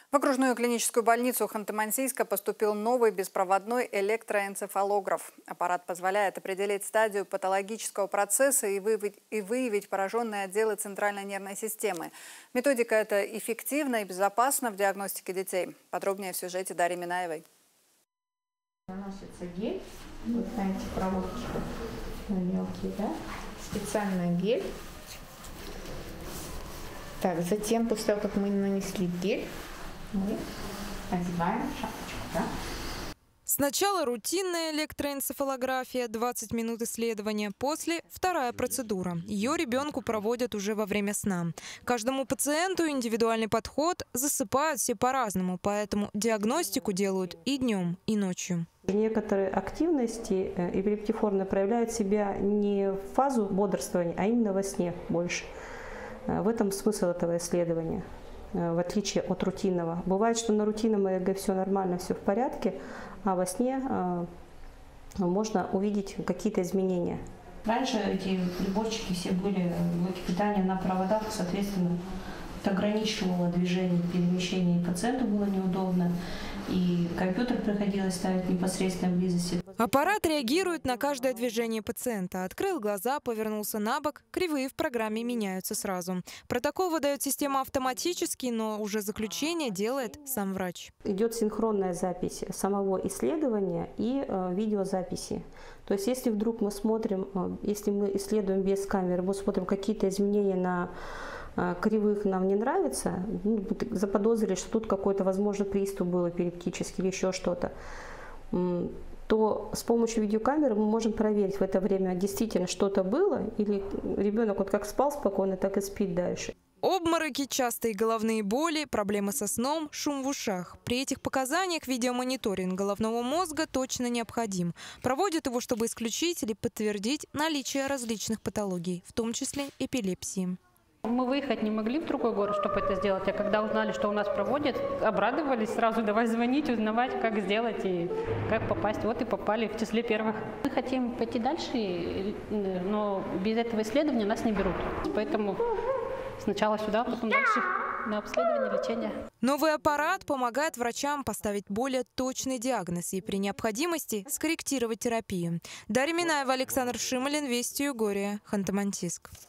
В окружную клиническую больницу Ханты-Мансийска поступил новый беспроводной электроэнцефалограф. Аппарат позволяет определить стадию патологического процесса и выявить пораженные отделы центральной нервной системы. Методика эта эффективна и безопасна в диагностике детей. Подробнее в сюжете Дарьи Минаевой. Наносится гель, вот на эти проводки мелкие, да? Специальный гель. Так, затем, после того, как мы нанесли гель, мы одеваем шапочку, да? Сначала рутинная электроэнцефалография, 20 минут исследования. После – вторая процедура. Ее ребенку проводят уже во время сна. Каждому пациенту индивидуальный подход, засыпают все по-разному, поэтому диагностику делают и днем, и ночью. Некоторые активности эпилептиформные проявляют себя не в фазу бодрствования, а именно во сне больше. В этом смысл этого исследования, в отличие от рутинного. Бывает, что на рутинном ЭЭГ все нормально, все в порядке, а во сне можно увидеть какие-то изменения. Раньше эти приборчики все были блоки питания на проводах, соответственно, это ограничивало движение, перемещение, пациенту было неудобно, и компьютер приходилось ставить непосредственно в близости. Аппарат реагирует на каждое движение пациента. Открыл глаза, повернулся на бок, кривые в программе меняются сразу. Протокол выдает система автоматически, но уже заключение делает сам врач. Идет синхронная запись самого исследования и видеозаписи. То есть если вдруг мы смотрим, если мы исследуем без камеры, мы смотрим какие-то изменения на кривых нам не нравится, заподозрили, что тут какой-то, возможно, приступ был эпилептический или еще что-то, то с помощью видеокамеры мы можем проверить в это время, действительно что-то было, или ребенок вот как спал спокойно, так и спит дальше. Обмороки, частые головные боли, проблемы со сном, шум в ушах. При этих показаниях видеомониторинг головного мозга точно необходим. Проводят его, чтобы исключить или подтвердить наличие различных патологий, в том числе эпилепсии. Мы выехать не могли в другой город, чтобы это сделать, а когда узнали, что у нас проводят, обрадовались, сразу давай звонить, узнавать, как сделать и как попасть. Вот и попали в числе первых. Мы хотим пойти дальше, но без этого исследования нас не берут. Поэтому сначала сюда, потом дальше на обследование, лечение. Новый аппарат помогает врачам поставить более точный диагноз и при необходимости скорректировать терапию. Дарья Минаева, Александр Шималин, Вести Югория, Ханты-Мансийск.